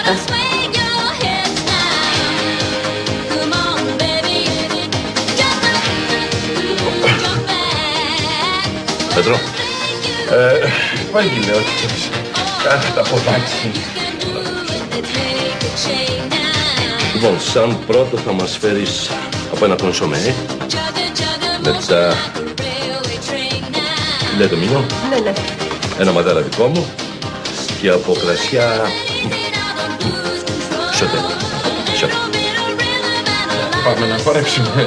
αυτά. Πέτρο. Βάγγελε, ό,τι θέλεις. Κάνε τα ποδάκι. Λοιπόν, σαν πρώτο θα μας φέρεις από ένα κονσομέ. Μετά... Λέτε μήνο. Ναι. Ένα μαδέρα δικό μου. Και από κρασιά... Σιωτέ. Πάμε να χορέψουμε.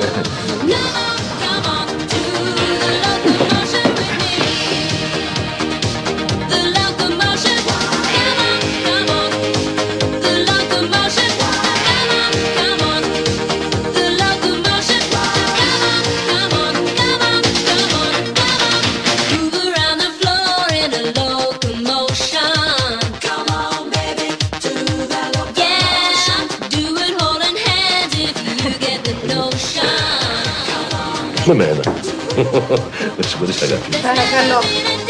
Με μένα. Με συγχωρείς αγάπη. Παρακαλώ.